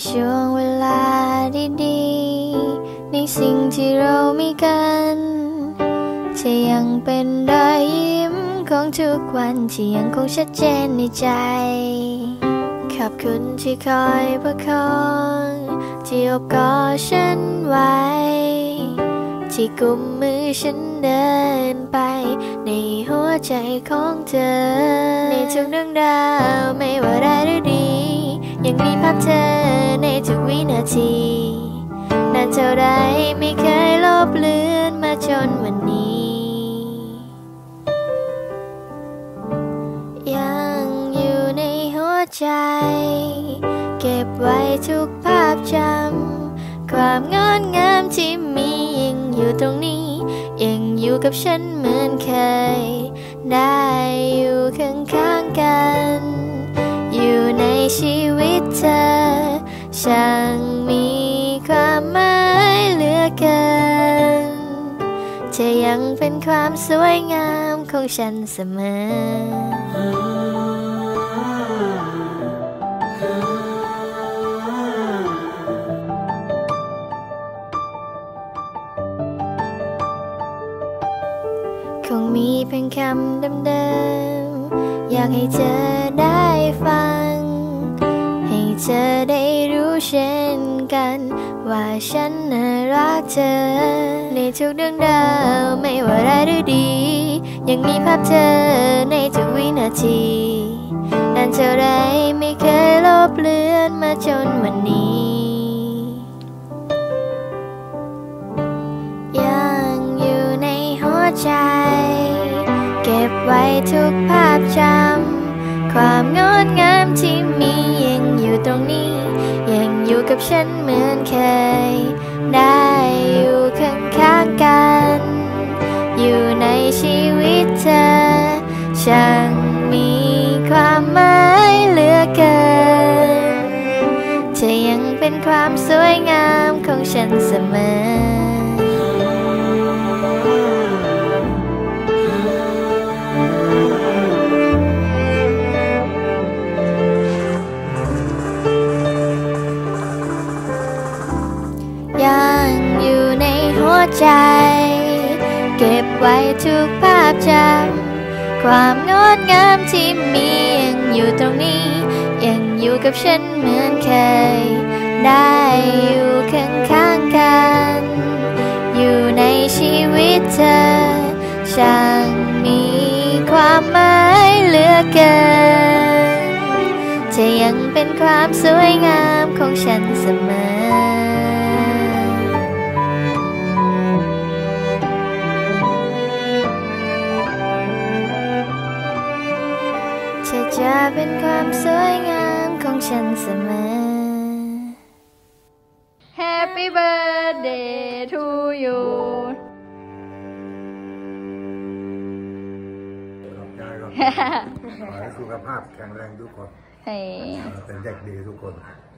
ช่วงเวลาดีๆในสิ่งที่เรามีกันจะยังเป็นรอยยิ้มของทุกวันที่ยังคงชัดเจนในใจขอบคุณที่คอยประคองที่โอบกอดฉันไว้ที่กุมมือฉันเดินไปในหัวใจของเธอในทุกเรื่องราวไม่ว่าร้ายหรือดียังมีภาพเธอในทุกวินาทีนานเท่าไรไม่เคยลบเลือนมาจนวันนี้ยังอยู่ในหัวใจเก็บไว้ทุกภาพจำความงดงามที่มียังอยู่ตรงนี้ยังอยู่กับฉันเหมือนเคยได้อยู่ข้างๆกันอยู่ในชีวิตเธอช่างมีความหมายเหลือเกินเธอยังเป็นความสวยงามของฉันเสมอคงมีเพียงคำเดิมๆอยากให้เธอได้ฟังให้เธอได้รู้เช่นกันว่าฉันน่ารักเธอในทุกเรื่องราวไม่ว่าร้ายหรือดียังมีภาพเธอในทุกวินาทีนานเท่าไรไม่เคยลบเลือนมาจนวันนี้ยังอยู่ในหัวใจเก็บไว้ทุกภาพจำความงดงามที่มียังอยู่ตรงนี้ยังอยู่กับฉันเหมือนเคยได้อยู่ข้างๆกันอยู่ในชีวิตเธอช่างมีความหมายเหลือเกินเธอยังเป็นความสวยงามของฉันเสมอยังอยู่ในหัวใจเก็บไว้ทุกภาพจำความงดงามที่มียังอยู่ตรงนี้ยังอยู่กับฉันเหมือนเคยได้อยู่ข้างๆกันอยู่ในชีวิตเธอช่างมีความหมายเหลือเกินเธอยังเป็นความสวยงามของฉันเสมอเธอจะเป็นความสวยงามของฉันเสมอ Happy birthday to you ขอให้สุขภาพแข็งแรงทุกคนเป็นเด็กดีทุกคน